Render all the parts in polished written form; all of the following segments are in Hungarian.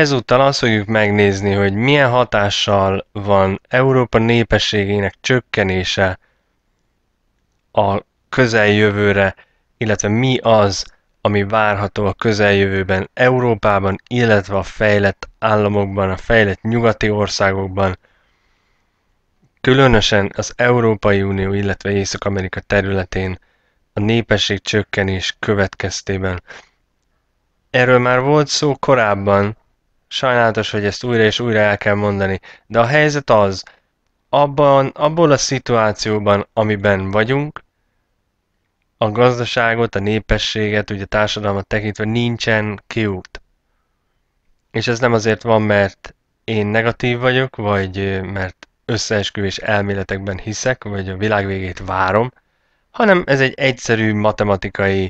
Ezúttal azt fogjuk megnézni, hogy milyen hatással van Európa népességének csökkenése a közeljövőre, illetve mi az, ami várható a közeljövőben Európában, illetve a fejlett államokban, a fejlett nyugati országokban, különösen az Európai Unió, illetve Észak-Amerika területén a népesség csökkenés következtében. Erről már volt szó korábban, sajnálatos, hogy ezt újra és újra el kell mondani, de a helyzet az, abból a szituációban, amiben vagyunk, a gazdaságot, a népességet, ugye a társadalmat tekintve nincsen kiút. És ez nem azért van, mert én negatív vagyok, vagy mert összeesküvés elméletekben hiszek, vagy a világ végét várom, hanem ez egy egyszerű matematikai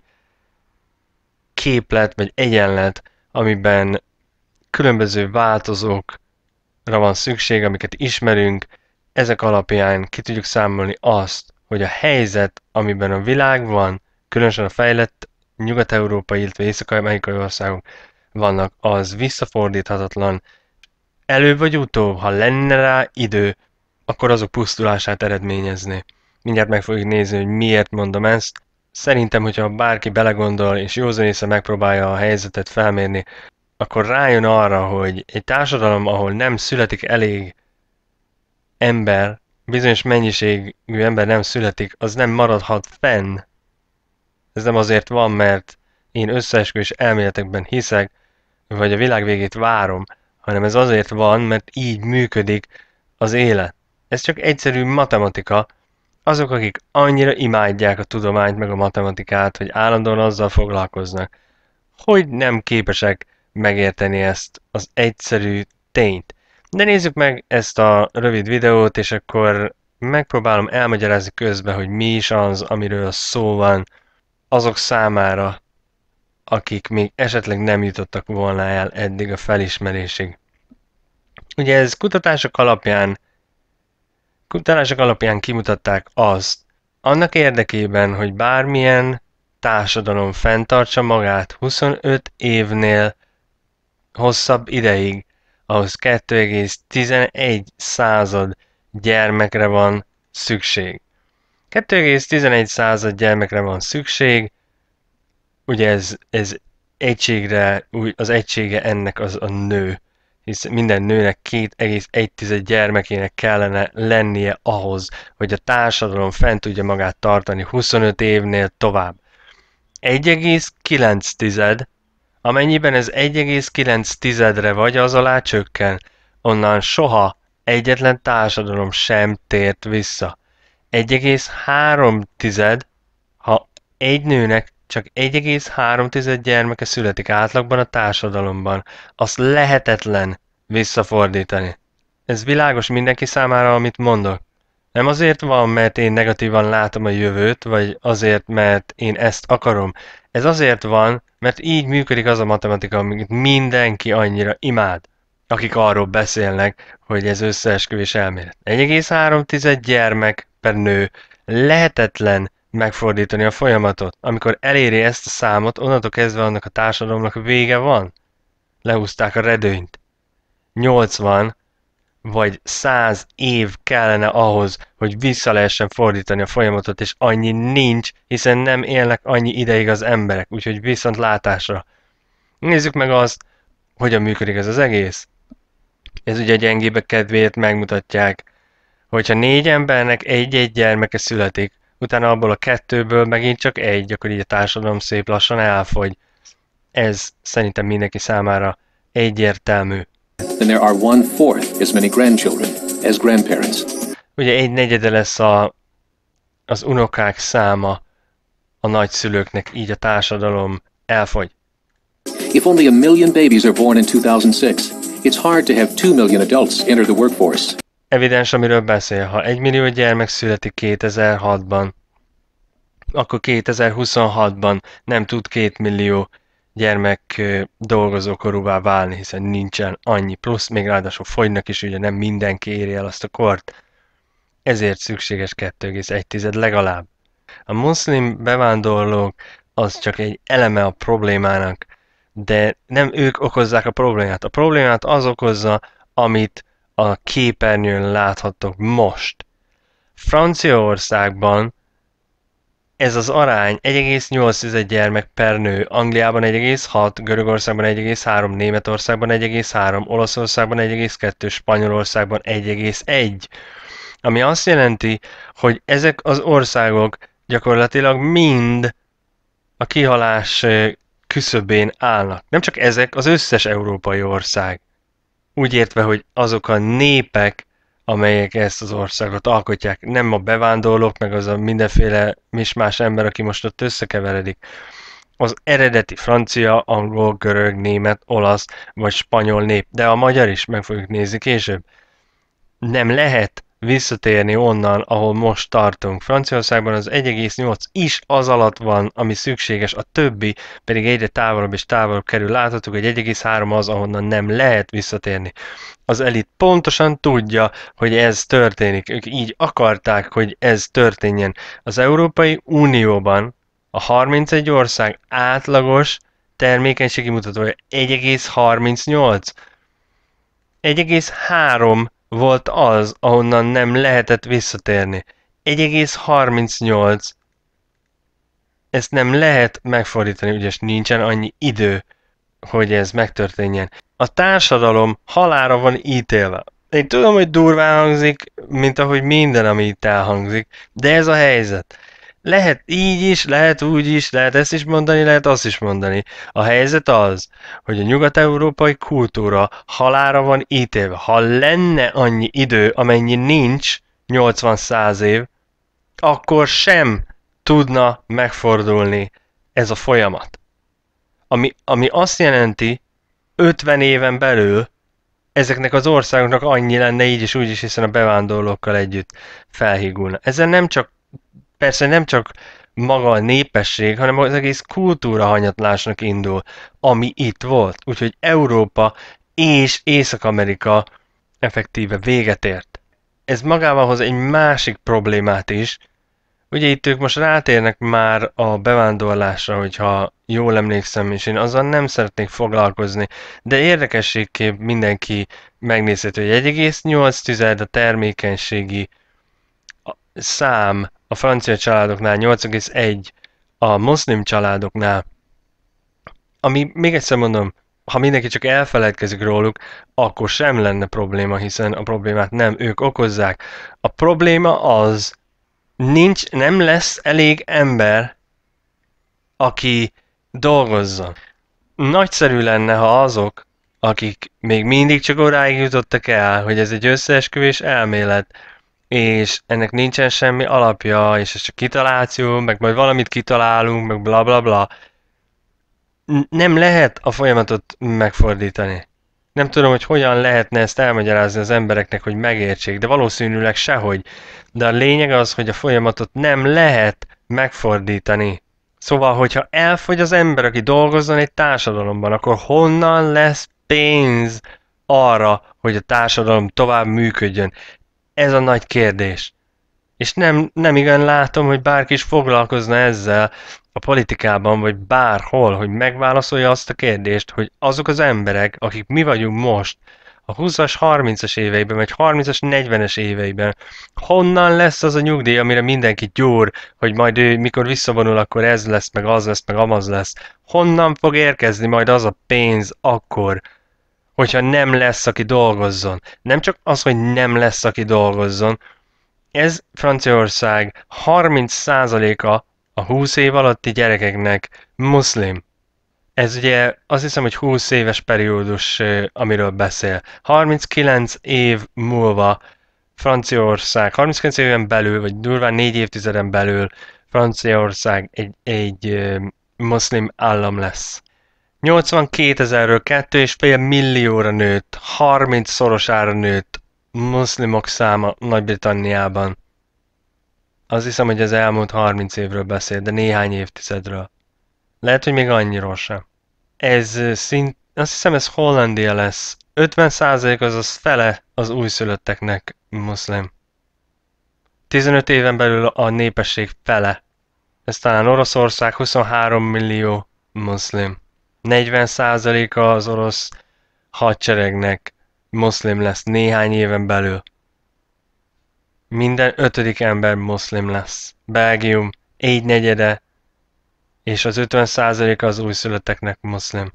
képlet, vagy egyenlet, amiben különböző változókra van szükség, amiket ismerünk, ezek alapján ki tudjuk számolni azt, hogy a helyzet, amiben a világ van, különösen a fejlett nyugat-európai, illetve észak-amerikai országok vannak, az visszafordíthatatlan. Előbb vagy utóbb, ha lenne rá idő, akkor azok pusztulását eredményezné. Mindjárt meg fogjuk nézni, hogy miért mondom ezt. Szerintem, hogyha bárki belegondol és józanészre megpróbálja a helyzetet felmérni, akkor rájön arra, hogy egy társadalom, ahol nem születik elég ember, bizonyos mennyiségű ember nem születik, az nem maradhat fenn. Ez nem azért van, mert én összeesküvés elméletekben hiszek, vagy a világ végét várom, hanem ez azért van, mert így működik az élet. Ez csak egyszerű matematika. Azok, akik annyira imádják a tudományt meg a matematikát, hogy állandóan azzal foglalkoznak, hogy nem képesek megérteni ezt az egyszerű tényt. De nézzük meg ezt a rövid videót, és akkor megpróbálom elmagyarázni közben, hogy mi is az, amiről szó van azok számára, akik még esetleg nem jutottak volna el eddig a felismerésig. Ugye ez kutatások alapján kimutatták azt, annak érdekében, hogy bármilyen társadalom fenntartsa magát 25 évnél hosszabb ideig, ahhoz 2,11 század gyermekre van szükség. 2,11 század gyermekre van szükség, ugye ez egységre, az egysége ennek az a nő, hisz minden nőnek 2,1 gyermekének kellene lennie ahhoz, hogy a társadalom fent tudja magát tartani 25 évnél tovább. 1,9, amennyiben ez 1,9-re vagy az alá csökken, onnan soha egyetlen társadalom sem tért vissza. 1,3, ha egy nőnek csak 1,3 gyermeke születik átlagban a társadalomban, azt lehetetlen visszafordítani. Ez világos mindenki számára, amit mondok. Nem azért van, mert én negatívan látom a jövőt, vagy azért, mert én ezt akarom. Ez azért van, mert így működik az a matematika, amit mindenki annyira imád, akik arról beszélnek, hogy ez összeesküvés elmélet. 1,3 gyermek per nő lehetetlen megfordítani a folyamatot. Amikor eléri ezt a számot, onnantól kezdve annak a társadalomnak vége van. Lehúzták a redőnyt. 80 vagy 100 év kellene ahhoz, hogy vissza lehessen fordítani a folyamatot, és annyi nincs, hiszen nem élnek annyi ideig az emberek, úgyhogy viszont látásra. Nézzük meg azt, hogyan működik ez az egész. Ez ugye a gyengébbek kedvéért megmutatják, hogyha 4 embernek egy-egy gyermeke születik, utána abból a 2-ből megint csak egy, akkor így a társadalom szép lassan elfogy. Ez szerintem mindenki számára egyértelmű. Then there are 1/4 as many grandchildren as grandparents. Ugye 1/4 lesz az unokák száma a nagyszülőknek, így a társadalom elfogy. If only 1 million babies are born in 2006, it's hard to have 2 million adults enter the workforce. Evidens, amiről beszél. Ha 1 millió gyermek születik 2006-ban, akkor 2026-ban nem tud 2 millió gyermek dolgozókorúvá válni, hiszen nincsen annyi, plusz még ráadásul fogynak is, ugye nem mindenki éri el azt a kort. Ezért szükséges 2,1 legalább. A muszlim bevándorlók az csak egy eleme a problémának. de nem ők okozzák a problémát. A problémát az okozza, amit a képernyőn láthattok most. Franciaországban ez az arány 1,8 gyermek per nő, Angliában 1,6, Görögországban 1,3, Németországban 1,3, Olaszországban 1,2, Spanyolországban 1,1. Ami azt jelenti, hogy ezek az országok gyakorlatilag mind a kihalás küszöbén állnak. Nem csak ezek, az összes európai ország. Úgy értve, hogy azok a népek, amelyek ezt az országot alkotják, nem a bevándorlók, meg az a mindenféle mismás ember, aki most ott összekeveredik. Az eredeti francia, angol, görög, német, olasz vagy spanyol nép, de a magyar is meg fogjuk nézni később. Nem lehet visszatérni onnan, ahol most tartunk. Franciaországban az 1,8 is az alatt van, ami szükséges, a többi pedig egyre távolabb és távolabb kerül. Láthatjuk, hogy 1,3 az, ahonnan nem lehet visszatérni. Az elit pontosan tudja, hogy ez történik. Ők így akarták, hogy ez történjen. Az Európai Unióban a 31 ország átlagos termékenységi mutatója 1,38. 1,3 volt az, ahonnan nem lehetett visszatérni. 1,38. Ezt nem lehet megfordítani, ugyanis nincsen annyi idő, hogy ez megtörténjen. A társadalom halálra van ítélve. Én tudom, hogy durván hangzik, mint ahogy minden, ami itt elhangzik, de ez a helyzet. Lehet így is, lehet úgy is, lehet ezt is mondani, lehet azt is mondani. A helyzet az, hogy a nyugat-európai kultúra halálra van ítélve. Ha lenne annyi idő, amennyi nincs, 80-100 év, akkor sem tudna megfordulni ez a folyamat. Ami azt jelenti, 50 éven belül ezeknek az országoknak annyi lenne így is úgy is, hiszen a bevándorlókkal együtt felhígulna. Ezzel nem csak maga a népesség, hanem az egész kultúra hanyatlásnak indul, ami itt volt. Úgyhogy Európa és Észak-Amerika effektíve véget ért. Ez magával hoz egy másik problémát is. Ugye itt ők most rátérnek már a bevándorlásra, hogyha jól emlékszem, és én azzal nem szeretnék foglalkozni, de érdekességképp mindenki megnézheti, hogy 1,8 a termékenységi szám a francia családoknál, 8,1 a muszlim családoknál, ami még egyszer mondom, ha mindenki csak elfeledkezik róluk, akkor sem lenne probléma, hiszen a problémát nem ők okozzák. A probléma az, nem lesz elég ember, aki dolgozzon. Nagyszerű lenne, ha azok, akik még mindig csak odáig jutottak el, hogy ez egy összeesküvés elmélet, és ennek nincsen semmi alapja, és ez csak kitaláció, meg majd valamit kitalálunk, meg bla bla bla. Nem lehet a folyamatot megfordítani. Nem tudom, hogy hogyan lehetne ezt elmagyarázni az embereknek, hogy megértsék, de valószínűleg sehogy. De a lényeg az, hogy a folyamatot nem lehet megfordítani. Szóval, hogyha elfogy az ember, aki dolgozzon egy társadalomban, akkor honnan lesz pénz arra, hogy a társadalom tovább működjön? Ez a nagy kérdés. És nem igen látom, hogy bárki is foglalkozna ezzel a politikában, vagy bárhol, hogy megválaszolja azt a kérdést, hogy azok az emberek, akik mi vagyunk most, a 20-as, 30-as éveiben, vagy 30-as, 40-es éveiben, honnan lesz az a nyugdíj, amire mindenki gyúr, hogy majd ő mikor visszavonul, akkor ez lesz, meg az lesz, meg amaz lesz. Honnan fog érkezni majd az a pénz akkor, hogyha nem lesz, aki dolgozzon. Nem csak az, hogy nem lesz, aki dolgozzon, ez Franciaország 30%-a a 20 év alatti gyerekeknek muszlim. Ez ugye azt hiszem, hogy 20 éves periódus, amiről beszél. 39 év múlva Franciaország, 39 éven belül, vagy durván 4 évtizeden belül Franciaország egy muszlim állam lesz. 82 000-ről 2,5 millióra nőtt, 30-szorosára nőtt muszlimok száma Nagy-Britanniában. Azt hiszem, hogy az elmúlt 30 évről beszél, de néhány évtizedről. Lehet, hogy még annyiról sem. Azt hiszem, ez Hollandia lesz. 50% azaz fele az újszülötteknek muszlim. 15 éven belül a népesség fele. Ez talán Oroszország 23 millió muszlim. 40%-a az orosz hadseregnek muszlim lesz néhány éven belül. Minden 5. ember muszlim lesz. Belgium 1/4, és az 50%-a az újszülötteknek muszlim.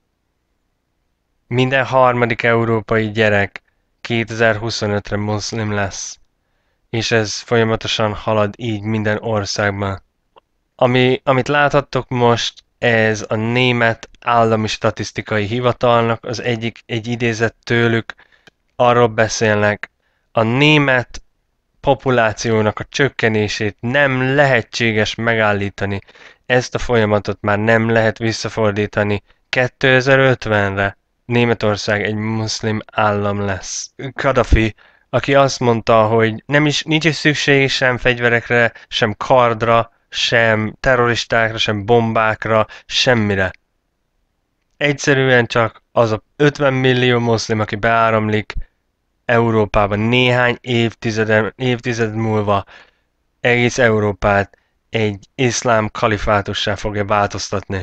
Minden 3. európai gyerek 2025-re muszlim lesz. És ez folyamatosan halad így minden országban. Amit láthattok most, ez a német állami statisztikai hivatalnak az egy idézet tőlük, arról beszélnek, a német populációnak a csökkenését nem lehetséges megállítani. Ezt a folyamatot már nem lehet visszafordítani. 2050-re Németország egy muszlim állam lesz. Kadhafi, aki azt mondta, hogy nincs is szükség sem fegyverekre, sem kardra, sem terroristákra, sem bombákra, semmire. Egyszerűen csak az a 50 millió muszlim, aki beáramlik Európában néhány évtized múlva, egész Európát egy iszlám kalifátussá fogja változtatni.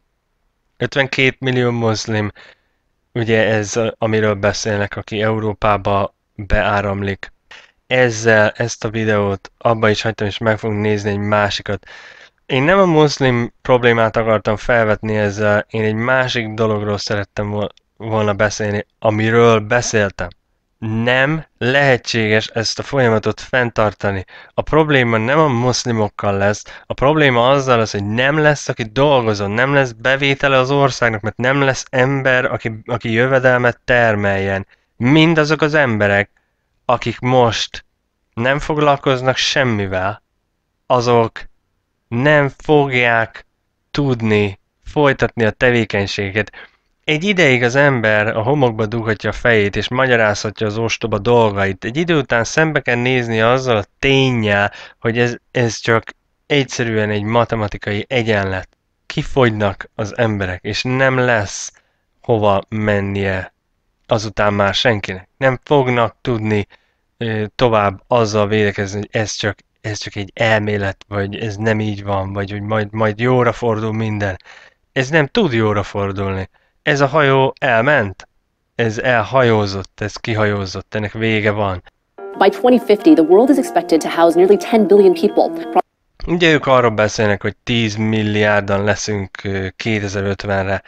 52 millió muszlim, ugye ez, amiről beszélnek, aki Európába beáramlik. Ezzel ezt a videót abba is hagytam, és meg fogunk nézni egy másikat. Én nem a muszlim problémát akartam felvetni ezzel, én egy másik dologról szerettem volna beszélni, amiről beszéltem. Nem lehetséges ezt a folyamatot fenntartani. A probléma nem a muszlimokkal lesz, a probléma azzal lesz, hogy nem lesz, aki dolgozon, nem lesz bevétele az országnak, mert nem lesz ember, aki jövedelmet termeljen. Mindazok az emberek, akik most nem foglalkoznak semmivel, azok nem fogják tudni folytatni a tevékenységet. Egy ideig az ember a homokba dughatja a fejét, és magyarázhatja az ostoba dolgait. Egy idő után szembe kell nézni azzal a ténnyel, hogy ez csak egyszerűen egy matematikai egyenlet. Kifogynak az emberek, és nem lesz hova mennie azután már senkinek. Nem fognak tudni tovább azzal védekezni, hogy ez csak egy elmélet, vagy ez nem így van, vagy hogy majd jóra fordul minden. Ez nem tud jóra fordulni. Ez a hajó elment, ez elhajózott, ez kihajózott, ennek vége van. By 2050, the world is expected to house nearly 10 billion people. Ugye ők arról beszélnek, hogy 10 milliárdan leszünk 2050-re.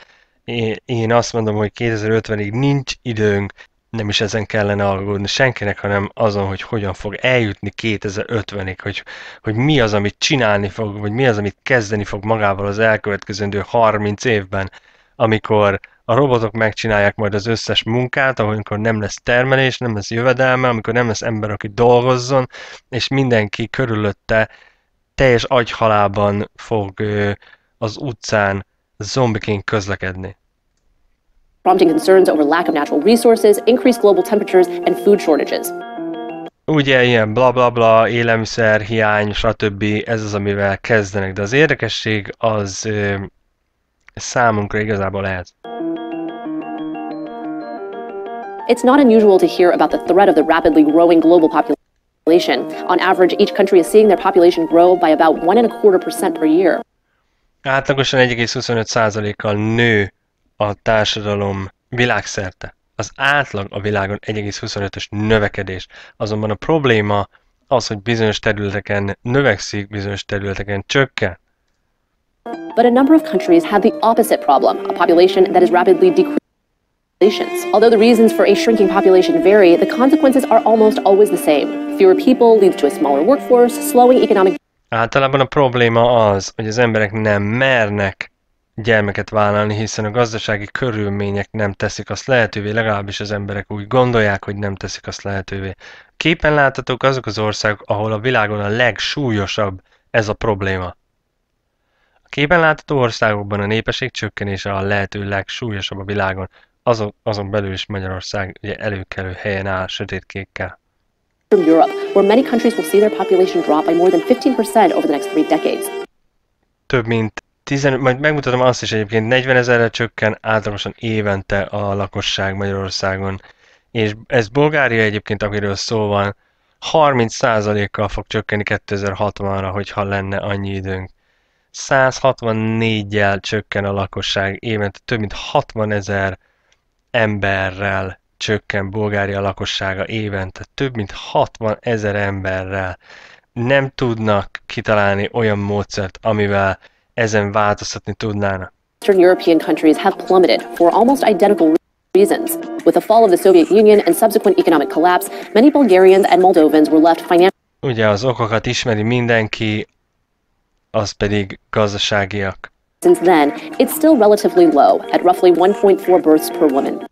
Én azt mondom, hogy 2050-ig nincs időnk, nem is ezen kellene aggódni senkinek, hanem azon, hogy hogyan fog eljutni 2050-ig, hogy mi az, amit csinálni fog, vagy mi az, amit kezdeni fog magával az elkövetkezendő 30 évben, amikor a robotok megcsinálják majd az összes munkát, amikor nem lesz termelés, nem lesz jövedelme, amikor nem lesz ember, aki dolgozzon, és mindenki körülötte teljes agyhalálban fog az utcán zombiként közlekedni. Prompting concerns over lack of natural resources, increased global temperatures, and food shortages. Ugye ilyen bla bla bla, élelmiszer, hiány, stb. Ez az, amivel kezdenek, de az érdekesség az számunkra igazából ez. It's not unusual to hear about the threat of the rapidly growing global population. On average, each country is seeing their population grow by about 1.25% per year. Átlagosan 1,25%-kal nő a társadalom világszerte. Az átlag a világon 1,25-ös növekedés. Azonban a probléma az, hogy bizonyos területeken növekszik, bizonyos területeken csökken. But a number of countries have the opposite problem, a population that is rapidly decreasing. Although the reasons for a shrinking population vary, the consequences are almost always the same. Fewer people leads to a smaller workforce, slowing economic. Általában a probléma az, hogy az emberek nem mernek gyermeket vállalni, hiszen a gazdasági körülmények nem teszik azt lehetővé, legalábbis az emberek úgy gondolják, hogy nem teszik azt lehetővé. Képen láthatók azok az országok, ahol a világon a legsúlyosabb ez a probléma. A képen látható országokban a népesség csökkenése a lehető legsúlyosabb a világon, azon belül is Magyarország ugye előkelő helyen áll sötétkékkel. From Europe, where many countries will see their population drop by more than 15% over the next 3 decades. Több mint 15, majd megmutatom azt is egyébként, 40 000-re csökken átlagosan évente a lakosság Magyarországon. És ez Bulgária egyébként, akiről szó van, 30%-kal fog csökkenni 2060-ra, hogyha lenne annyi időnk. 164-jel csökken a lakosság évente, több mint 60 000 emberrel csökken Bulgária lakossága évente, több mint 60 000 emberrel. Nem tudnak kitalálni olyan módszert, amivel ezen változtatni tudnának. Western European countries have plummeted for almost identical reasons. With the fall of the Soviet Union and subsequent economic collapse, many Bulgarians and Moldovans were left financially. Ugye az okokat ismeri mindenki, az pedig gazdaságiak. Since then, it's still relatively low, at roughly 1.4 births per woman.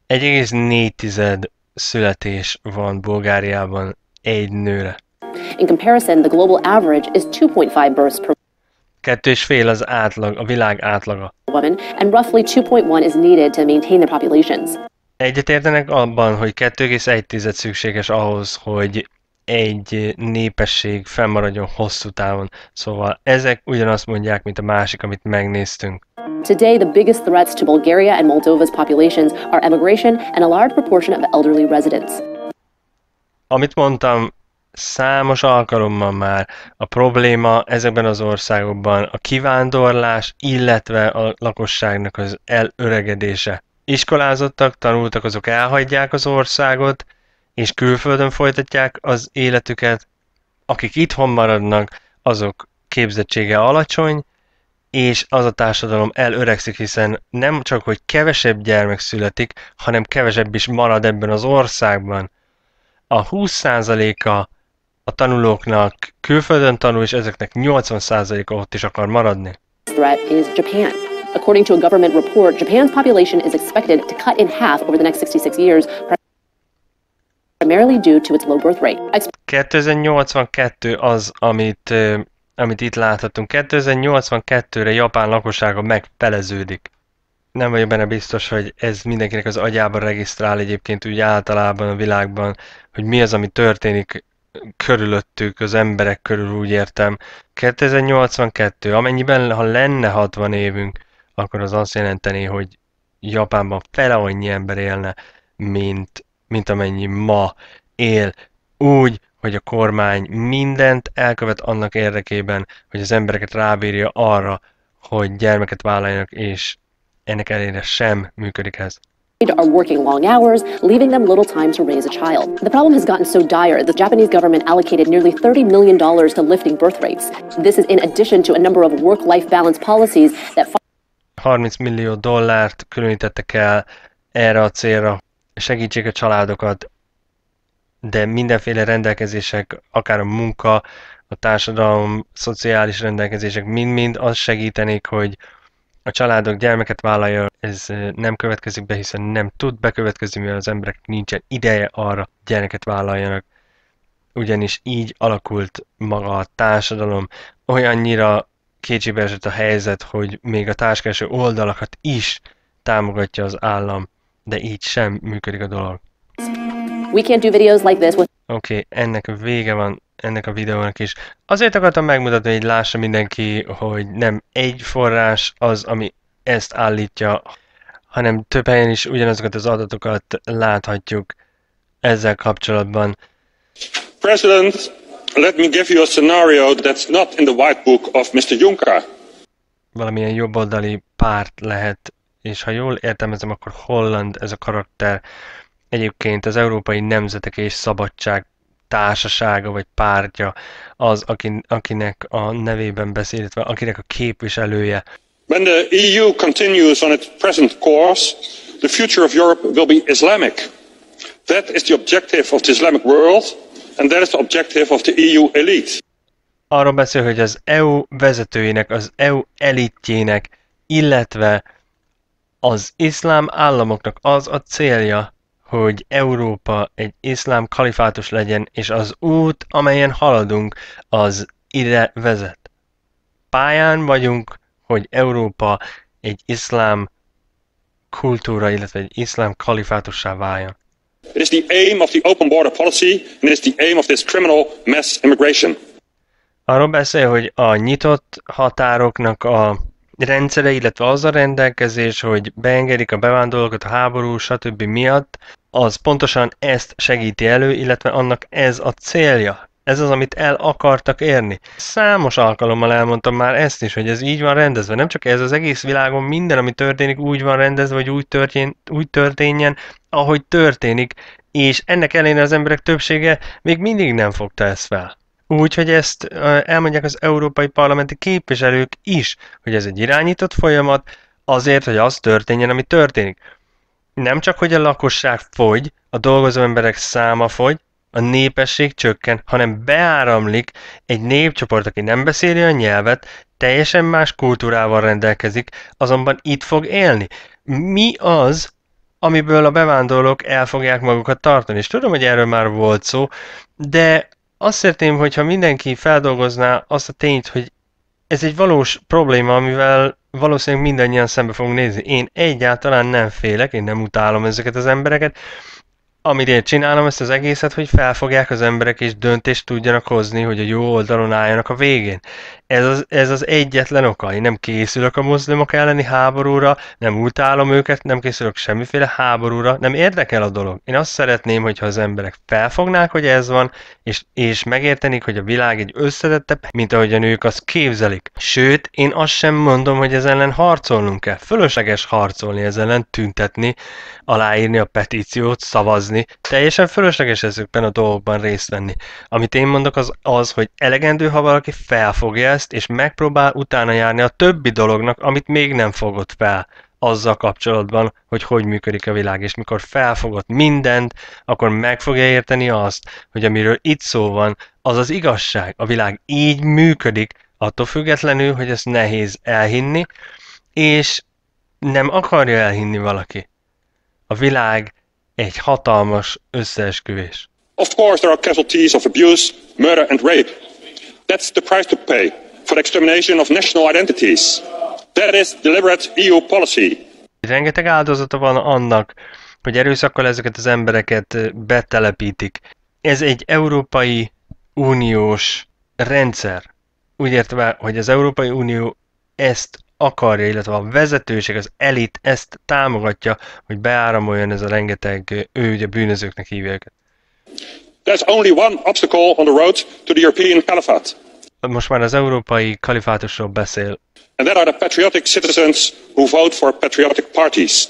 1,4 születés van Bulgáriában egy nőre. In comparison, the global average is 2.5 births per 2,5 az átlag, a világ átlaga. woman, and roughly 2.1 is needed to maintain their populations. Egyetértenek abban, hogy 2,1 szükséges ahhoz, hogy egy népesség fennmaradjon hosszú távon. Szóval ezek ugyanazt mondják, mint a másik, amit megnéztünk. Today, the biggest threats to Bulgaria and Moldova's populations are emigration and a large proportion of elderly residents. Amit mondtam, számos alkalommal már a probléma ezekben az országokban a kivándorlás, illetve a lakosságnak az elöregedése. Iskolázottak, tanultak, azok elhagyják az országot, és külföldön folytatják az életüket. Akik itthon maradnak, azok képzettsége alacsony, és az a társadalom elöregszik, hiszen nem csak, hogy kevesebb gyermek születik, hanem kevesebb is marad ebben az országban. A 20%-a a tanulóknak külföldön tanul, és ezeknek 80%-a ott is akar maradni. Threat is Japan. According to a government report, Japan's population is expected to cut in half over the next 66 years, primarily due to its low birth rate. 2082 az, amit itt láthatunk. 2082-re Japán lakossága megfeleződik. Nem vagyok benne biztos, hogy ez mindenkinek az agyában regisztrál egyébként úgy általában a világban, hogy mi az, ami történik körülöttük, az emberek körül, úgy értem. 2082, amennyiben ha lenne 60 évünk, akkor az azt jelenteni, hogy Japánban fele annyi ember élne, mint amennyi ma él. Úgy, hogy a kormány mindent elkövet annak érdekében, hogy az embereket rábírja arra, hogy gyermeket vállaljanak, és ennek ellenére sem működik ez. Are working long hours, leaving them little time to raise a child. The problem has gotten so dire, the Japanese government allocated nearly $30 million to lifting birth rates. This is in addition to a number of work-life balance policies that 30 millió dollárt különítettek el erre a célra, segítsék a családokat, de mindenféle rendelkezések, akár a munka, a társadalom, szociális rendelkezések mind-mind azt segítenék, hogy a családok gyermeket vállalja, ez nem következik be, hiszen nem tud bekövetkezni, mivel az emberek nincsen ideje arra, gyereket vállaljanak. Ugyanis így alakult maga a társadalom, olyannyira kétségbe esett a helyzet, hogy még a társkereső oldalakat is támogatja az állam, de így sem működik a dolog. we can't do videos like this with Oké, ennek vége van, ennek a videónak is. Azért akartam megmutatni, hogy lássa mindenki, hogy nem egy forrás az, ami ezt állítja, hanem több helyen is ugyanazokat az adatokat láthatjuk ezzel kapcsolatban. President, let me give you a scenario that's not in the white book of Mr. Juncker. Valamilyen jobboldali párt lehet, és ha jól értelmezem, akkor holland ez a karakter. Egyébként az Európai Nemzetek és Szabadság társasága vagy pártja az, akinek a nevében beszél, illetve akinek a képviselője. When the EU continues on its present course, the future of Europe will be Islamic. That is the objective of the Islamic world, and that is the objective of the EU elite. Arról beszél, hogy az EU vezetőinek, az EU elitjének, illetve az iszlám államoknak az a célja, hogy Európa egy iszlám kalifátus legyen, és az út, amelyen haladunk, az ide vezet. Pályán vagyunk, hogy Európa egy iszlám kultúra, illetve egy iszlám kalifátussá váljon. It is the aim of the open border policy, and it is the aim of this criminal mass immigration. Arról beszél, hogy a nyitott határoknak a rendszere, illetve az a rendelkezés, hogy beengedik a bevándorlókat a háború, stb. Miatt, az pontosan ezt segíti elő, illetve annak ez a célja. Ez az, amit el akartak érni. Számos alkalommal elmondtam már ezt is, hogy ez így van rendezve. Nem csak ez, az egész világon minden, ami történik, úgy van rendezve, hogy úgy történjen, ahogy történik, és ennek ellenére az emberek többsége még mindig nem fogta ezt fel. Úgyhogy ezt elmondják az európai parlamenti képviselők is, hogy ez egy irányított folyamat, azért, hogy az történjen, ami történik. Nem csak, hogy a lakosság fogy, a dolgozó emberek száma fogy, a népesség csökken, hanem beáramlik egy népcsoport, aki nem beszéli a nyelvet, teljesen más kultúrával rendelkezik, azonban itt fog élni. Mi az, amiből a bevándorlók el fogják magukat tartani? És tudom, hogy erről már volt szó, de azt szeretném, hogyha mindenki feldolgozná azt a tényt, hogy ez egy valós probléma, amivel valószínűleg mindannyian szembe fogunk nézni. Én egyáltalán nem félek, én nem utálom ezeket az embereket. Amit én csinálom ezt az egészet, hogy felfogják az emberek és döntést tudjanak hozni, hogy a jó oldalon álljanak a végén. Ez az egyetlen oka. Én nem készülök a muszlimok elleni háborúra, nem utálom őket, nem készülök semmiféle háborúra, nem érdekel a dolog. Én azt szeretném, hogyha az emberek felfognák, hogy ez van, és megértenik, hogy a világ egy összetettebb, mint ahogy a nők azt képzelik. Sőt, én azt sem mondom, hogy ez ellen harcolnunk kell. Fölösleges harcolni, ez ellen tüntetni, aláírni a petíciót, szavazni. Teljesen fölösleges ezekben a dolgokban részt venni. Amit én mondok az, hogy elegendő, ha valaki felfogja ezt, és megpróbál utána járni a többi dolognak, amit még nem fogott fel azzal kapcsolatban, hogy működik a világ. És mikor felfogott mindent, akkor meg fogja érteni azt, hogy amiről itt szó van, az az igazság. A világ így működik, attól függetlenül, hogy ezt nehéz elhinni, és nem akarja elhinni valaki. A világ egy hatalmas összeesküvés. Of course there are casualties of abuse, murder and rape. That's the price to pay for the extermination of national identities. That is deliberate EU policy. Rengeteg áldozata van annak, hogy erőszakkal ezeket az embereket betelepítik. Ez egy Európai Uniós rendszer. Úgy értve, hogy az Európai Unió ezt akarja, illetve a vezetőség, az elit ezt támogatja, hogy beáramoljon ez a rengeteg, ő ugye bűnözőknek hívja őket. There's only one obstacle on the road to the European Caliphate. Most már az európai kalifátusról beszél. And that are the patriotic citizens who vote for patriotic parties.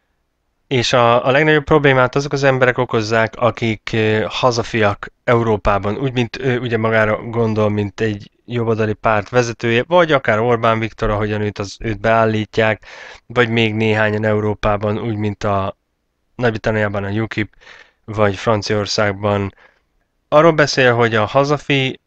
És a legnagyobb problémát azok az emberek okozzák, akik hazafiak Európában, úgy, mint ő ugye magára gondol, mint egy jobboldali párt vezetője, vagy akár Orbán Viktor, ahogyan őt beállítják, vagy még néhányan Európában, úgy, mint a Nagy-Britanniában a UKIP, vagy Franciaországban. Arról beszél, hogy a hazafi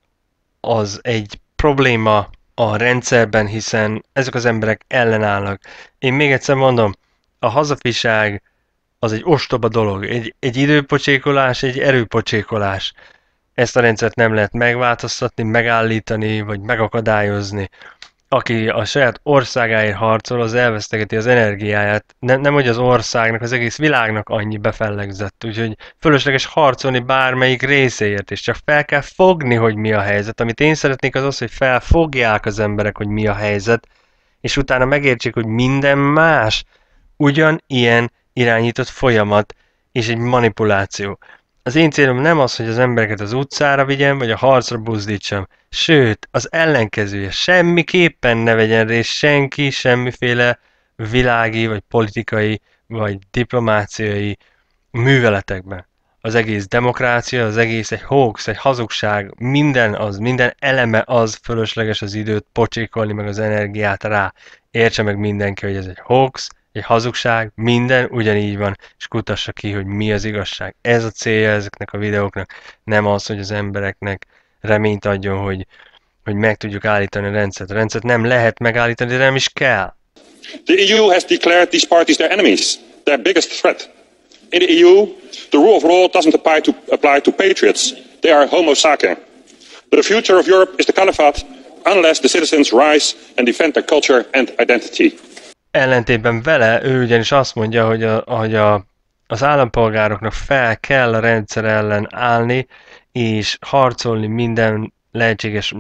az egy probléma a rendszerben, hiszen ezek az emberek ellenállnak. Én még egyszer mondom, a hazafiság az egy ostoba dolog, egy időpocsékolás, egy erőpocsékolás. Ezt a rendszert nem lehet megváltoztatni, megállítani, vagy megakadályozni. Aki a saját országáért harcol, az elvesztegeti az energiáját. Nem, hogy az országnak, az egész világnak annyi befellegzett. Úgyhogy fölösleges harcolni bármelyik részéért, és csak fel kell fogni, hogy mi a helyzet. Amit én szeretnék az, hogy felfogják az emberek, hogy mi a helyzet, és utána megértsék, hogy minden más ugyanilyen irányított folyamat és egy manipuláció. Az én célom nem az, hogy az embereket az utcára vigyem, vagy a harcra buzdítsam. Sőt, az ellenkezője. Semmiképpen ne vegyen részt senki semmiféle világi, vagy politikai, vagy diplomáciai műveletekben. Az egész demokrácia, az egész egy hoax, egy hazugság, minden eleme az fölösleges az időt pocsékolni, meg az energiát rá. Értse meg mindenki, hogy ez egy hoax, egy hazugság, minden ugyanígy van, és kutassa ki, hogy mi az igazság. Ez a célja ezeknek a videóknak, nem az, hogy az embereknek reményt adjon, hogy meg tudjuk állítani a rendszert. A rendszert nem lehet megállítani, de nem is kell. The EU has declared these parties their enemies, their biggest threat. In the EU, the rule of law doesn't apply to patriots. They are homo sake. The future of Europe is the caliphate unless the citizens rise and defend their culture and identity. Ellentétben vele, ő ugyanis azt mondja, hogy az állampolgároknak fel kell a rendszer ellen állni, és harcolni minden lehetséges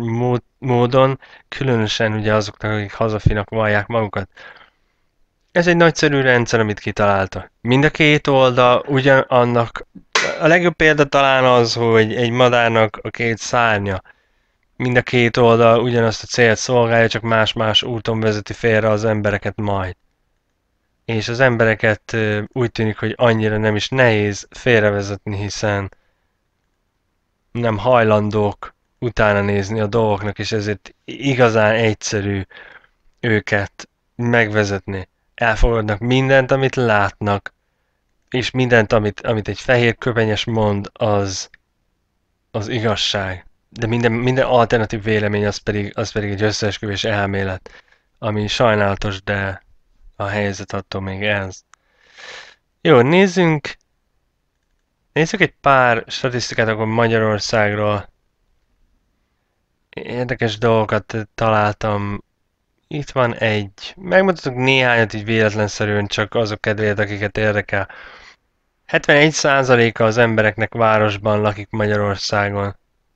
módon, különösen ugye azoknak, akik hazafinak vallják magukat. Ez egy nagyszerű rendszer, amit kitaláltak. Mind a két oldal ugyanannak A legjobb példa talán az, hogy egy madárnak a két szárnya. Mind a két oldal ugyanazt a célt szolgálja, csak más-más úton vezeti félre az embereket majd. És az embereket úgy tűnik, hogy annyira nem is nehéz félrevezetni, hiszen nem hajlandók utána nézni a dolgoknak, és ezért igazán egyszerű őket megvezetni. Elfogadnak mindent, amit látnak, és mindent, amit egy fehér köpenyes mond, az igazság. De minden alternatív vélemény az pedig egy összeesküvés elmélet, ami sajnálatos, de a helyzet attól még ez. Jó, nézzük egy pár statisztikát akkor Magyarországról. Érdekes dolgokat találtam. Itt van egy. Megmutatok néhányat így véletlenszerűen, csak azok kedvéért, akiket érdekel. 71%-a az embereknek városban lakik Magyarországon.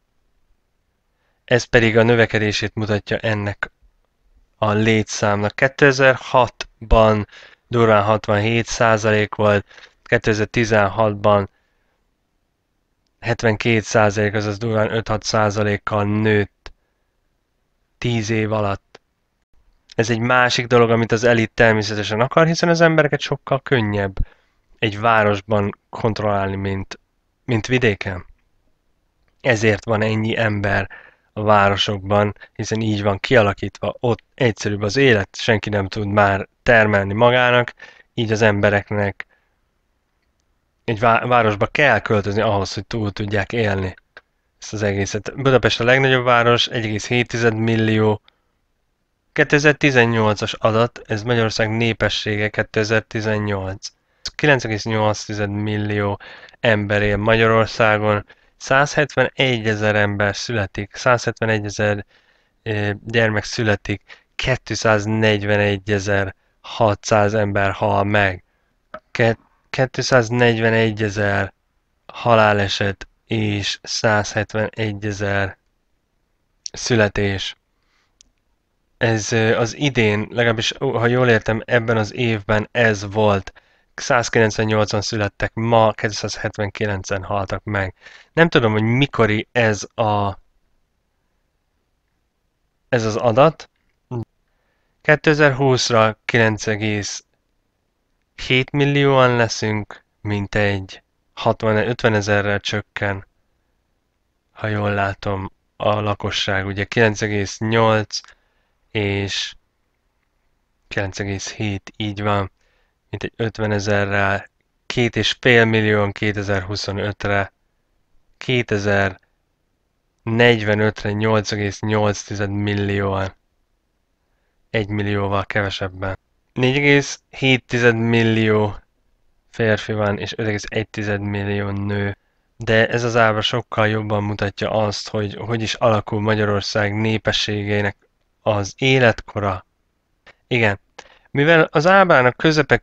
Ez pedig a növekedését mutatja ennek a létszámnak. 2006-ban durván 67% volt, 2016-ban 72%, azaz durván 5-6%-kal nőtt 10 év alatt. Ez egy másik dolog, amit az elit természetesen akar, hiszen az embereket sokkal könnyebb egy városban kontrollálni, mint vidéken. Ezért van ennyi ember a városokban, hiszen így van kialakítva, ott egyszerűbb az élet, senki nem tud már termelni magának, így az embereknek egy városba kell költözni ahhoz, hogy túl tudják élni ezt az egészet. Budapest a legnagyobb város, 1,7 millió. 2018-as adat, ez Magyarország népessége 2018. 9,8 millió ember él Magyarországon, 171 000 ember születik, 171 000 gyermek születik, 241 600 ember hal meg. 241 000 haláleset és 171 000 születés. Ez az idén, legalábbis ha jól értem, ebben az évben ez volt. 198-an születtek, ma 279-en haltak meg. Nem tudom, hogy mikori ez az adat. 2020-ra 9,7 millióan leszünk, mintegy 50 000-rel csökken, ha jól látom, a lakosság. Ugye 9,8 és 9,7, így van, mint egy 50 000-rel, 2,5 millióan 2025-re, 2045-re 8,8 millióan, 1 millióval kevesebben. 4,7 millió férfi van, és 5,1 millió nő. De ez az ábra sokkal jobban mutatja azt, hogy is alakul Magyarország népességének az életkora. Igen, mivel az ábrának közepe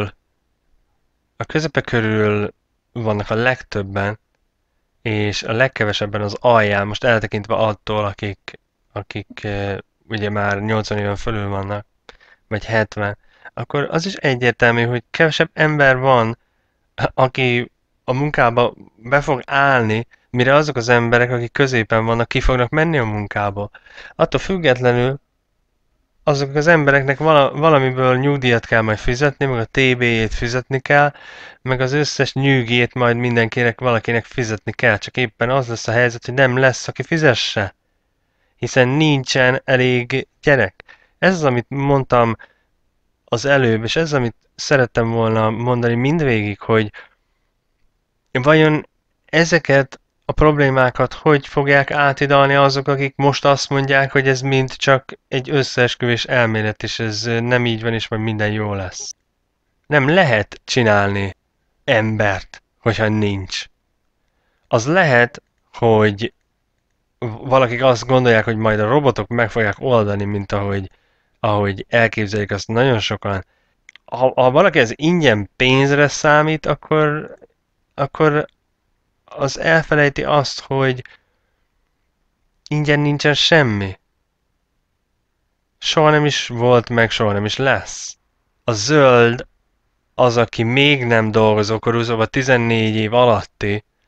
körül vannak a legtöbben, és a legkevesebben az alján, most eltekintve attól, akik ugye már 80 éven fölül vannak, vagy 70, akkor az is egyértelmű, hogy kevesebb ember van, aki a munkába be fog állni, mire azok az emberek, akik középen vannak, ki fognak menni a munkába. Attól függetlenül azok az embereknek valamiből nyugdíjat kell majd fizetni, meg a TB-jét fizetni kell, meg az összes nyűgét majd mindenkinek, valakinek fizetni kell. Csak éppen az lesz a helyzet, hogy nem lesz, aki fizesse. Hiszen nincsen elég gyerek. Ez az, amit mondtam az előbb, és ez, amit szerettem volna mondani mindvégig, hogy vajon ezeket a problémákat hogy fogják átidalni azok, akik most azt mondják, hogy ez mind csak egy összeesküvés elmélet, és ez nem így van, és majd minden jó lesz. Nem lehet csinálni embert, hogyha nincs. Az lehet, hogy valakik azt gondolják, hogy majd a robotok meg fogják oldani, mint ahogy elképzelik azt nagyon sokan. Ha valaki ez ingyen pénzre számít, akkor az elfelejti azt, hogy ingyen nincsen semmi. Soha nem is volt, meg soha nem is lesz. A zöld az, aki még nem dolgozó korú, szóval 14 év alatti,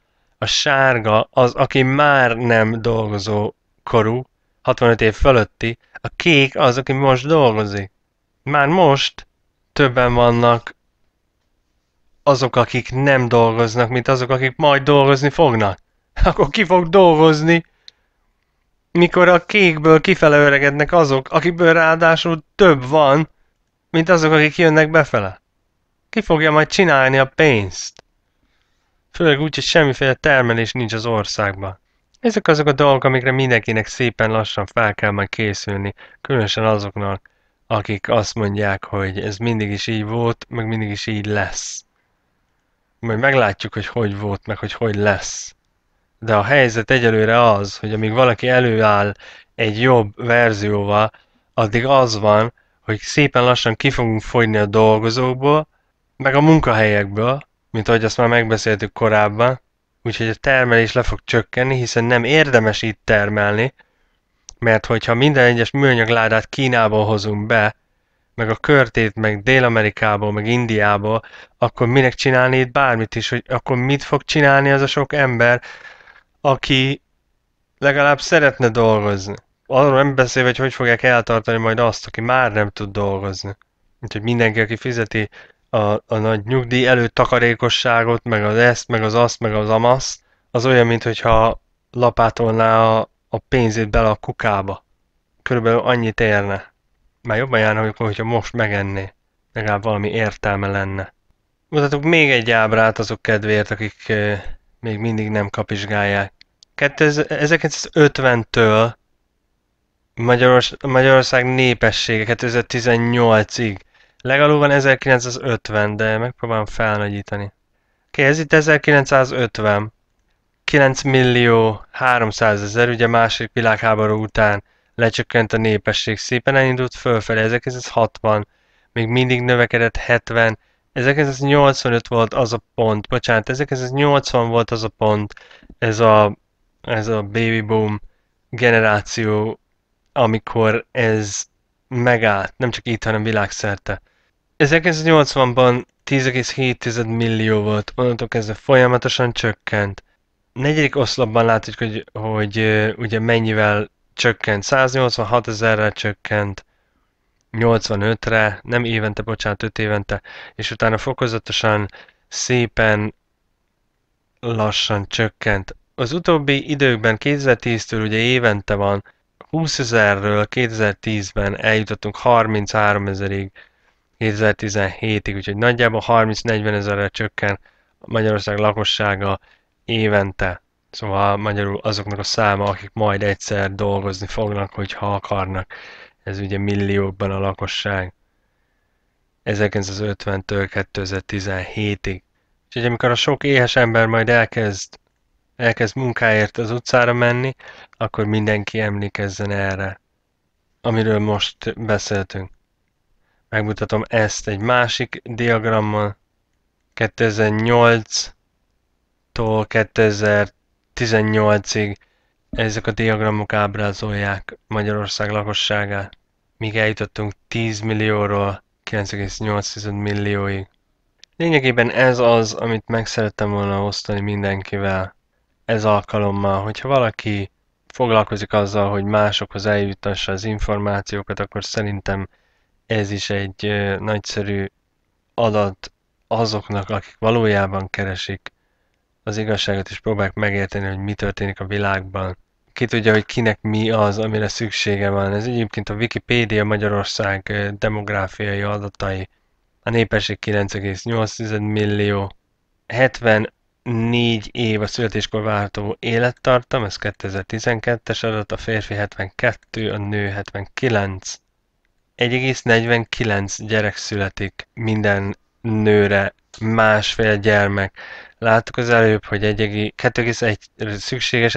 A sárga az, aki már nem dolgozó korú, 65 év fölötti, a kék az, aki most dolgozik. Már most többen vannak azok, akik nem dolgoznak, mint azok, akik majd dolgozni fognak. Akkor ki fog dolgozni, mikor a kékből kifele öregednek azok, akikből ráadásul több van, mint azok, akik jönnek befele. Ki fogja majd csinálni a pénzt? Főleg úgy, hogy semmiféle termelés nincs az országban. Ezek azok a dolgok, amikre mindenkinek szépen lassan fel kell majd készülni, különösen azoknak, akik azt mondják, hogy ez mindig is így volt, meg mindig is így lesz. Majd meglátjuk, hogy hogy volt, meg hogy lesz. De a helyzet egyelőre az, hogy amíg valaki előáll egy jobb verzióval, addig az van, hogy szépen lassan ki fogunk fogyni a dolgozókból, meg a munkahelyekből, mint ahogy azt már megbeszéltük korábban, úgyhogy a termelés le fog csökkenni, hiszen nem érdemes itt termelni, mert hogyha minden egyes műanyagládát Kínából hozunk be, meg a körtét, meg Dél-Amerikából, meg Indiából, akkor minek csinálni itt bármit is, hogy akkor mit fog csinálni az a sok ember, aki legalább szeretne dolgozni. Arról nem beszélve, hogy fogják eltartani majd azt, aki már nem tud dolgozni. Úgyhogy mindenki, aki fizeti a nagy nyugdíj előtakarékosságot, meg az ezt, meg az azt, meg az amaszt, az olyan, mintha lapátolná a pénzét bele a kukába. Körülbelül annyit érne. Már jobban járna, hogyha most megenné. Legalább valami értelme lenne. Mutatok még egy ábrát azok kedvéért, akik még mindig nem kapizsgálják. 1950-től Magyarország népessége 2018-ig. Legalább van 1950, de megpróbálom felnagyítani. Oké, ez itt 1950. 9 millió 300 000, ugye második világháború után lecsökkent a népesség, szépen elindult fölfelé, 1960, még mindig növekedett 70, 1985 volt az a pont, bocsánat, 1980 volt az a pont, ez a baby boom generáció, amikor ez megállt, nem csak itt, hanem világszerte. 1980-ban 10,7 millió volt, onnantól kezdve folyamatosan csökkent. Negyedik oszlopban látjuk, hogy ugye mennyivel csökkent, 186 000-rel csökkent, 85-re, nem évente, bocsánat, 5 évente, és utána fokozatosan szépen lassan csökkent. Az utóbbi időkben 2010-től ugye évente van, 20 000-ről 2010-ben eljutottunk 33 000-ig, 2017-ig, úgyhogy nagyjából 30-40 000-re csökken Magyarország lakossága évente. Szóval magyarul azoknak a száma, akik majd egyszer dolgozni fognak, hogyha akarnak. Ez ugye milliókban a lakosság. 1950-től 2017-ig. Úgyhogy amikor a sok éhes ember majd elkezd munkáért az utcára menni, akkor mindenki emlékezzen erre, amiről most beszéltünk. Megmutatom ezt egy másik diagrammal. 2008-tól 2018-ig ezek a diagramok ábrázolják Magyarország lakosságát, míg eljutottunk 10 millióról 9,8 millióig. Lényegében ez az, amit meg szerettem volna osztani mindenkivel ez alkalommal, hogyha valaki foglalkozik azzal, hogy másokhoz eljutassa az információkat, akkor szerintem ez is egy nagyszerű adat azoknak, akik valójában keresik az igazságot, és próbálják megérteni, hogy mi történik a világban. Ki tudja, hogy kinek mi az, amire szüksége van. Ez egyébként a Wikipédia Magyarország demográfiai adatai. A népesség 9,8 millió, 74 év a születéskor várható élettartam, ez 2012-es adat, a férfi 72, a nő 79. 1,49 gyerek születik minden nőre, másfél gyermek. Láttuk az előbb, hogy 2,1 szükséges,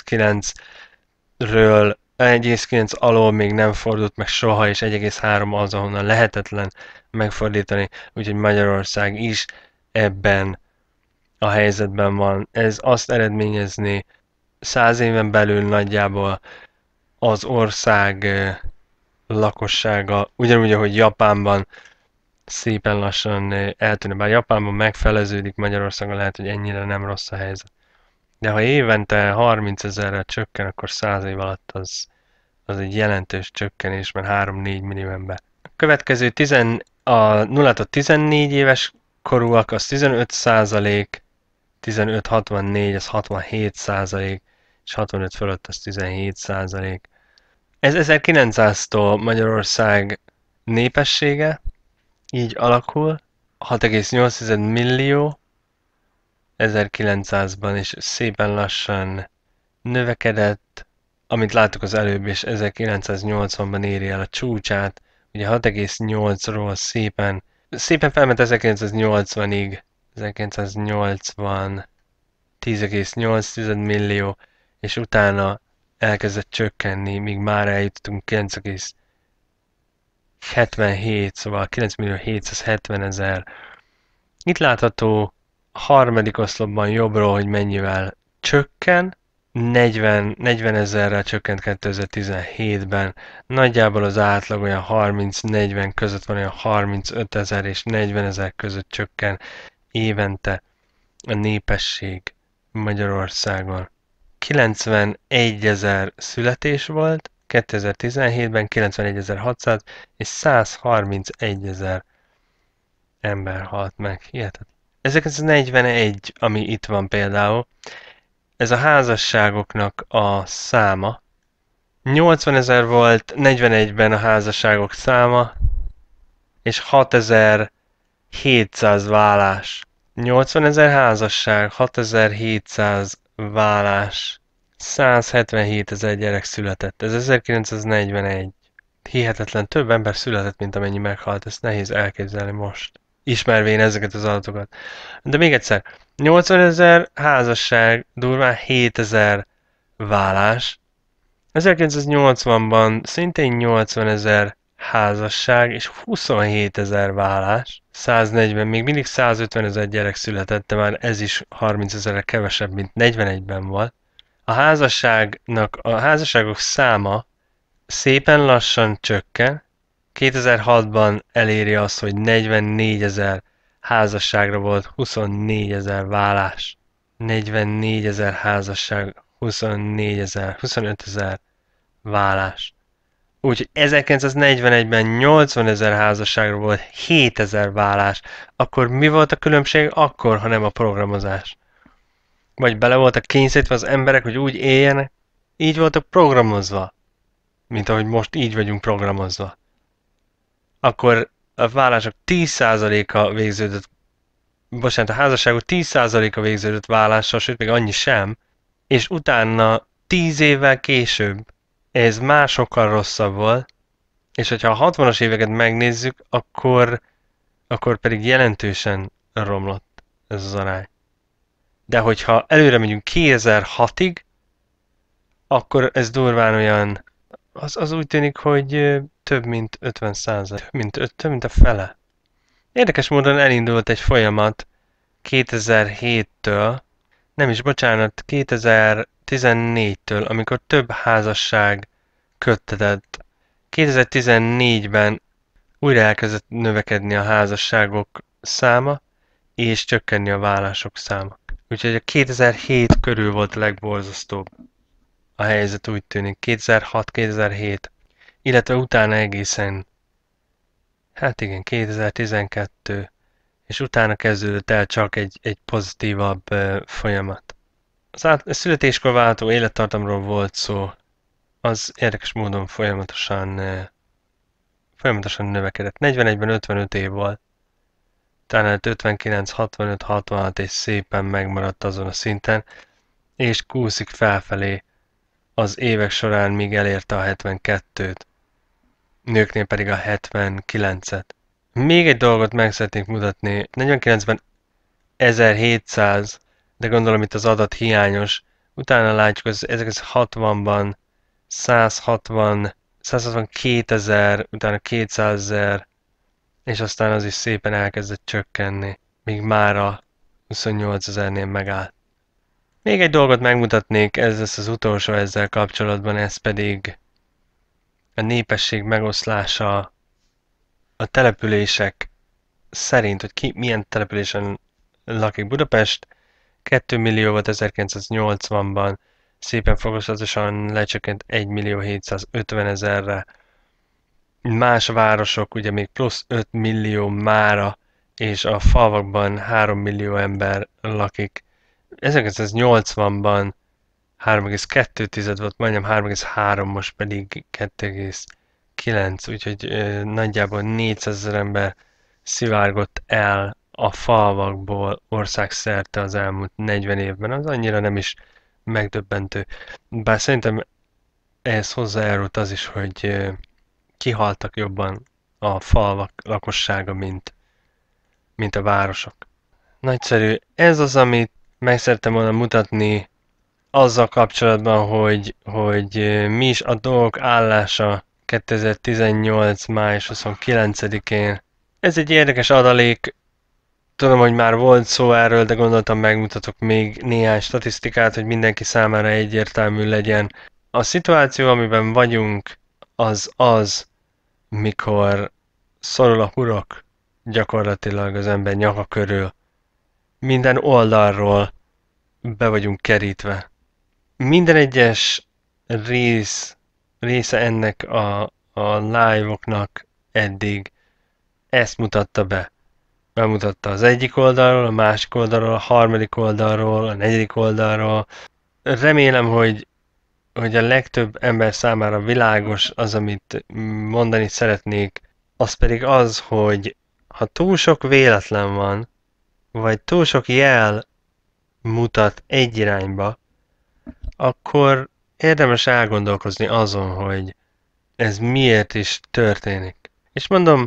1,9-ről 1,9 alól még nem fordult meg soha, és 1,3 az, ahonnan lehetetlen megfordítani, úgyhogy Magyarország is ebben a helyzetben van. Ez azt eredményezné 100 éven belül nagyjából az ország lakossága, ugyanúgy, ahogy Japánban szépen lassan eltűnne, bár Japánban megfeleződik, Magyarországon lehet, hogy ennyire nem rossz a helyzet. De ha évente 30 000-re csökken, akkor 100 év alatt az egy jelentős csökkenés, mert 3-4 millió ember. A következő a 0-14 éves korúak az 15%, 15-64 az 67%, és 65 fölött az 17%. Ez 1900-tól Magyarország népessége így alakul, 6,8 millió 1900-ban, és szépen lassan növekedett, amit láttuk az előbb, és 1980-ban éri el a csúcsát, ugye 6,8-ról szépen felment 1980-ig, 1980 10,8 millió, és utána elkezdett csökkenni, míg már eljutottunk 9,77, szóval 9.770.000. Itt látható a harmadik oszlopban jobbról, hogy mennyivel csökken, 40 000-rel csökkent 2017-ben, nagyjából az átlag olyan 30-40 között van, olyan 35 000 és 40 000 között csökken évente a népesség Magyarországon. 91 000 születés volt, 2017-ben 91.600 és 131 000 ember halt meg. Hihetetlen. 1941, ami itt van például, ez a házasságoknak a száma. 80 000 volt 41-ben a házasságok száma, és 6700 vállás. 80 000 házasság, 6700 vállás, 177 000 gyerek született. Ez 1941. Hihetetlen, több ember született, mint amennyi meghalt. Ezt nehéz elképzelni most, ismervén ezeket az adatokat. De még egyszer, 80 000 házasság, durván 7000 vállás. 1980-ban szintén 80 000 házasság és 27 000 vállás. 140, még mindig 150 000 gyerek született, de már ez is 30 000-re kevesebb, mint 41-ben volt. A házasságok száma szépen lassan csökken. 2006-ban eléri azt, hogy 44 000 házasságra volt 24 000 vállás. 44 000 házasság, 25 000 vállás. Úgyhogy 1941-ben 80 000 házasságra volt 7 000 vállás. Akkor mi volt a különbség akkor, ha nem a programozás? Vagy bele voltak kényszerítve az emberek, hogy úgy éljenek? Így voltak programozva, mint ahogy most így vagyunk programozva. Akkor a vállások 10%-a végződött, a házasságok 10%-a végződött vállással, sőt még annyi sem, és utána 10 évvel később ez már sokkal rosszabb volt, és hogyha a 60-as éveket megnézzük, akkor pedig jelentősen romlott ez az arány. De hogyha előre megyünk 2006-ig, akkor ez durván olyan, az úgy tűnik, hogy több mint 50%, több mint a fele. Érdekes módon elindult egy folyamat 2007-től, nem is, bocsánat, 2014-től, amikor több házasság köttetett. 2014-ben újra elkezdett növekedni a házasságok száma, és csökkenni a vállások száma. Úgyhogy a 2007 körül volt a legborzasztóbb a helyzet, úgy tűnik. 2006-2007, illetve utána egészen, hát igen, 2012, és utána kezdődött el csak egy pozitívabb folyamat. A születéskor váltó élettartamról volt szó, az érdekes módon folyamatosan növekedett. 41-ben 55 év volt, utána 59, 65, 66 és szépen megmaradt azon a szinten, és kúszik felfelé az évek során, míg elérte a 72-t, nőknél pedig a 79-et. Még egy dolgot meg szeretnék mutatni. 49-ben 1700, de gondolom itt az adat hiányos. Utána látjuk, az 1960-ban 162 000, utána 200 000, és aztán az is szépen elkezdett csökkenni, míg mára 28 000-nél megállt. Még egy dolgot megmutatnék, ez lesz az utolsó ezzel kapcsolatban, ez pedig a népesség megoszlása a települések szerint, hogy ki milyen településen lakik. Budapest 2 millió volt 1980-ban, szépen fokozatosan lecsökkent 1.750.000-re. Más városok ugye még plusz 5 millió mára, és a falvakban 3 millió ember lakik. 1980-ban 3,2 volt, majdnem 3,3, most pedig 2,9, úgyhogy nagyjából 400 000 ember szivárgott el a falvakból országszerte az elmúlt 40 évben. Az annyira nem is megdöbbentő. Bár szerintem ehhez hozzájárult az is, hogy kihaltak jobban a falvak lakossága, mint a városok. Nagyszerű. Ez az, amit meg szerettem volna mutatni azzal kapcsolatban, hogy mi is a dolgok állása 2018. május 29-én. Ez egy érdekes adalék. Tudom, hogy már volt szó erről, de gondoltam megmutatok még néhány statisztikát, hogy mindenki számára egyértelmű legyen. A szituáció, amiben vagyunk, az, mikor szorul a hurok gyakorlatilag az ember nyaka körül. Minden oldalról be vagyunk kerítve. Minden egyes része ennek a live-oknak eddig ezt mutatta be. Bemutatta az egyik oldalról, a másik oldalról, a harmadik oldalról, a negyedik oldalról. Remélem, hogy a legtöbb ember számára világos az, amit mondani szeretnék, az pedig az, hogy ha túl sok véletlen van, vagy túl sok jel mutat egy irányba, akkor érdemes elgondolkozni azon, hogy ez miért is történik. És mondom,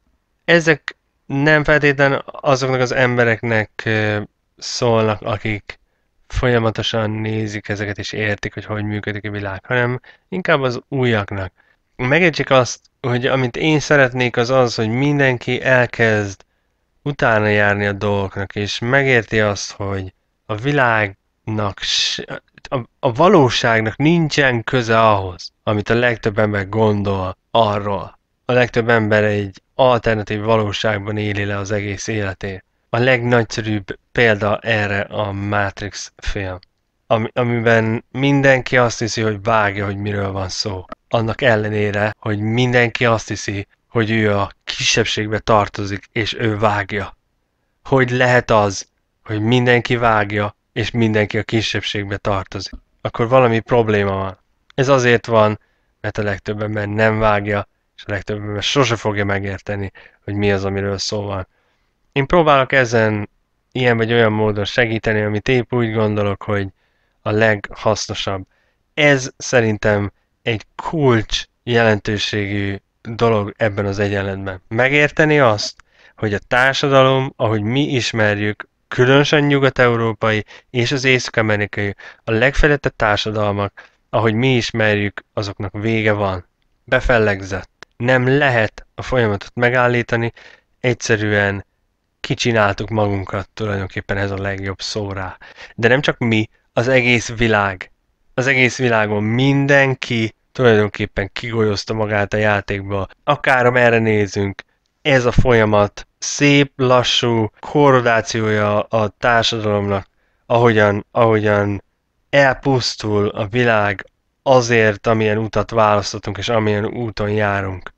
ezek nem feltétlenül azoknak az embereknek szólnak, akik folyamatosan nézik ezeket és értik, hogy működik a világ, hanem inkább az újaknak. Megértsék azt, hogy amit én szeretnék az, hogy mindenki elkezd utána járni a dolgoknak, és megérti azt, hogy a világnak, a valóságnak nincsen köze ahhoz, amit a legtöbb ember gondol arról. A legtöbb ember egy alternatív valóságban éli le az egész életét. A legnagyszerűbb példa erre a Matrix film, amiben mindenki azt hiszi, hogy vágja, hogy miről van szó. Annak ellenére, hogy mindenki azt hiszi, hogy ő a kisebbségbe tartozik, és ő vágja. Hogy lehet az, hogy mindenki vágja, és mindenki a kisebbségbe tartozik? Akkor valami probléma van. Ez azért van, mert a legtöbb ember nem vágja, és a legtöbb ember sose fogja megérteni, hogy mi az, amiről szó van. Én próbálok ezen ilyen vagy olyan módon segíteni, amit épp úgy gondolok, hogy a leghasznosabb. Ez szerintem egy kulcs jelentőségű dolog ebben az egyenletben. Megérteni azt, hogy a társadalom, ahogy mi ismerjük, különösen nyugat-európai és az észak-amerikai, a legfejlettebb társadalmak, ahogy mi ismerjük, azoknak vége van. Befellegzett. Nem lehet a folyamatot megállítani, egyszerűen kicsináltuk magunkat, tulajdonképpen ez a legjobb szó rá. De nem csak mi, az egész világ. Az egész világon mindenki tulajdonképpen kigolyozta magát a játékba. Akár amerre nézünk, ez a folyamat szép, lassú korrodációja a társadalomnak, ahogyan elpusztul a világ azért, amilyen utat választottunk, és amilyen úton járunk.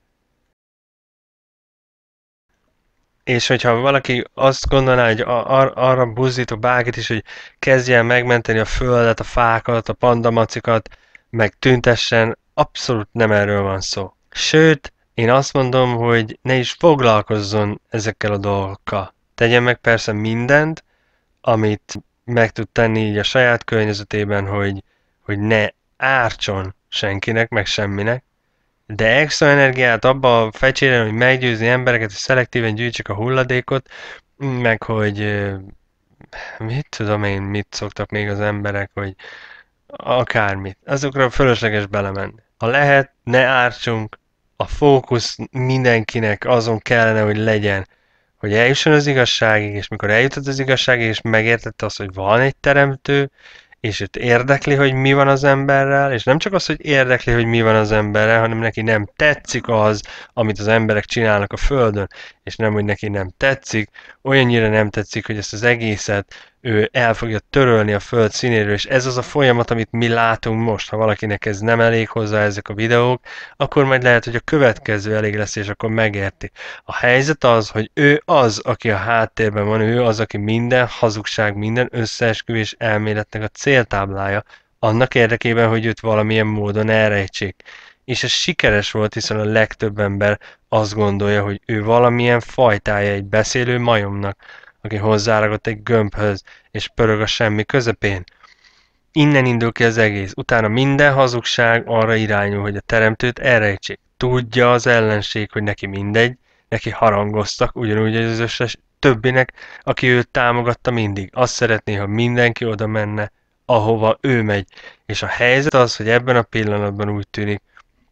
És hogyha valaki azt gondolná, hogy arra buzdítok bárkit is, hogy kezdjen megmenteni a földet, a fákat, a pandamacikat, meg tüntessen, abszolút nem erről van szó. Sőt, én azt mondom, hogy ne is foglalkozzon ezekkel a dolgokkal. Tegyen meg persze mindent, amit meg tud tenni így a saját környezetében, hogy ne ártson senkinek, meg semminek, de extra energiát abba fecsérelni, hogy meggyőzni embereket, hogy szelektíven gyűjtsek a hulladékot, meg hogy mit tudom én, mit szoktak még az emberek, hogy akármit. Azokra fölösleges belemenni. Ha lehet, ne ártsunk, a fókusz mindenkinek azon kellene, hogy legyen, hogy eljusson az igazságig, és mikor eljutott az igazságig, és megértette azt, hogy van egy teremtő, és őt érdekli, hogy mi van az emberrel, és nem csak az, hogy érdekli, hogy mi van az emberrel, hanem neki nem tetszik az, amit az emberek csinálnak a Földön, és nem, hogy neki nem tetszik, olyannyira nem tetszik, hogy ezt az egészet ő el fogja törölni a föld színéről, és ez az a folyamat, amit mi látunk most. Ha valakinek ez nem elég hozzá ezek a videók, akkor majd lehet, hogy a következő elég lesz, és akkor megérti. A helyzet az, hogy ő az, aki a háttérben van, ő az, aki minden hazugság, minden összeesküvés elméletnek a céltáblája, annak érdekében, hogy őt valamilyen módon elrejtsék. És ez sikeres volt, hiszen a legtöbb ember azt gondolja, hogy ő valamilyen fajtája egy beszélő majomnak, aki hozzáragott egy gömbhöz, és pörög a semmi közepén. Innen indul ki az egész. Utána minden hazugság arra irányul, hogy a teremtőt elrejtsék. Tudja az ellenség, hogy neki mindegy, neki harangoztak, ugyanúgy az összes többinek, aki őt támogatta mindig. Azt szeretné, ha mindenki oda menne, ahova ő megy. És a helyzet az, hogy ebben a pillanatban úgy tűnik,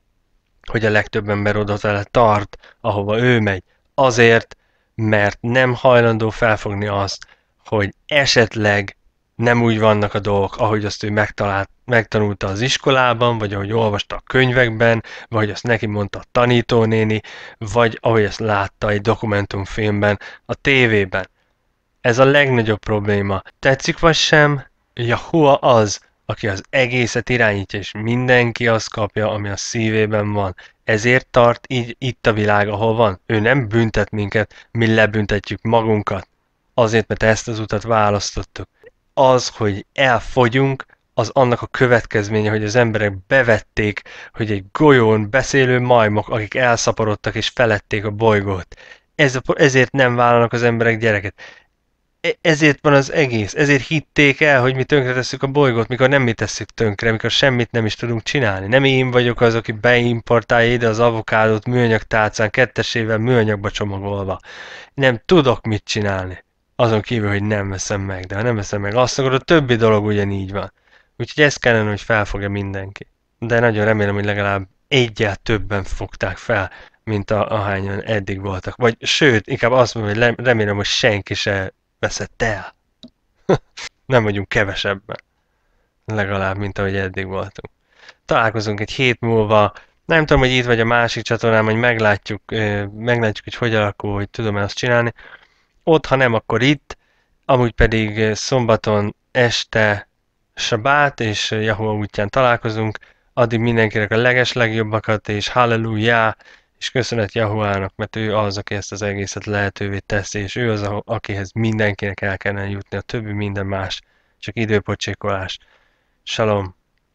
hogy a legtöbb ember oda tart, ahova ő megy. Azért, mert nem hajlandó felfogni azt, hogy esetleg nem úgy vannak a dolgok, ahogy azt ő megtanulta az iskolában, vagy ahogy olvasta a könyvekben, vagy azt neki mondta a tanítónéni, vagy ahogy ezt látta egy dokumentumfilmben, a tévében. Ez a legnagyobb probléma. Tetszik vagy sem, Yahuwah az, aki az egészet irányítja, és mindenki azt kapja, ami a szívében van. Ezért tart így itt a világ, ahol van. Ő nem büntet minket, mi lebüntetjük magunkat. Azért, mert ezt az utat választottuk. Az, hogy elfogyunk, az annak a következménye, hogy az emberek bevették, hogy egy golyón beszélő majmok, akik elszaporodtak és felették a bolygót. Ezért nem vállalnak az emberek gyereket. Ezért van az egész, ezért hitték el, hogy mi tönkretesszük a bolygót, mikor nem mi tesszük tönkre, mikor semmit nem is tudunk csinálni. Nem én vagyok az, aki beimportálja ide az avokádót műanyag tálcán, kettesével műanyagba csomagolva. Nem tudok mit csinálni. Azon kívül, hogy nem veszem meg, de ha nem veszem meg azt, akkor a többi dolog ugyanígy van. Úgyhogy ezt kellene, hogy felfogja mindenki. De nagyon remélem, hogy legalább egyel többen fogták fel, mint ahányan eddig voltak. Vagy sőt, inkább azt mondom, hogy remélem, hogy senki se veszett el. Nem vagyunk kevesebben. Legalább, mint ahogy eddig voltunk. Találkozunk egy hét múlva. Nem tudom, hogy itt vagy a másik csatornán, hogy meglátjuk, hogy alakul, hogy tudom-e azt csinálni. Ott, ha nem, akkor itt. Amúgy pedig szombaton este Sabát és Yahuwah útján találkozunk. Addig mindenkinek a legeslegjobbakat, és halleluja! És köszönet Yahuwahnak, mert ő az, aki ezt az egészet lehetővé teszi, és ő az, akihez mindenkinek el kellene jutni, a többi minden más, csak időpocsékolás. Shalom!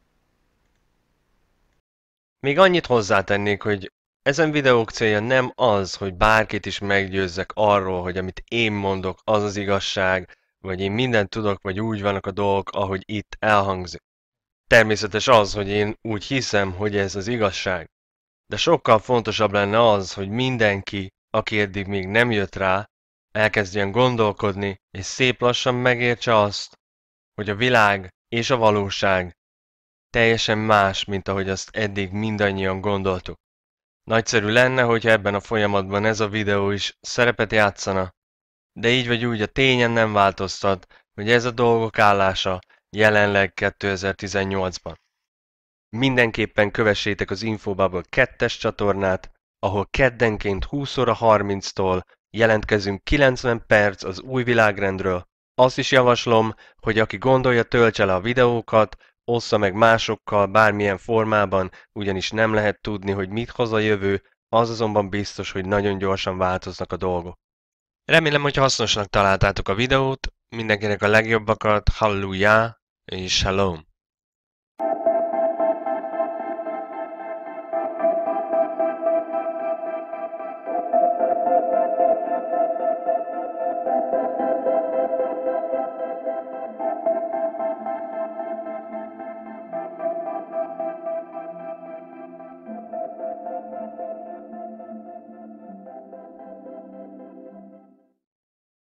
Még annyit hozzátennék, hogy ezen videók célja nem az, hogy bárkit is meggyőzzek arról, hogy amit én mondok, az az igazság, vagy én mindent tudok, vagy úgy vannak a dolgok, ahogy itt elhangzik. Természetes az, hogy én úgy hiszem, hogy ez az igazság. De sokkal fontosabb lenne az, hogy mindenki, aki eddig még nem jött rá, elkezdjen gondolkodni, és szép lassan megértse azt, hogy a világ és a valóság teljesen más, mint ahogy azt eddig mindannyian gondoltuk. Nagyszerű lenne, hogyha ebben a folyamatban ez a videó is szerepet játszana, de így vagy úgy a tényen nem változtat, hogy ez a dolgok állása jelenleg 2018-ban. Mindenképpen kövessétek az Infobubble 2-es csatornát, ahol keddenként 20 óra 30-tól jelentkezünk 90 perc az új világrendről. Azt is javaslom, hogy aki gondolja, töltse le a videókat, ossza meg másokkal bármilyen formában, ugyanis nem lehet tudni, hogy mit hoz a jövő, az azonban biztos, hogy nagyon gyorsan változnak a dolgok. Remélem, hogy hasznosnak találtátok a videót, mindenkinek a legjobbakat, halleluja és shalom!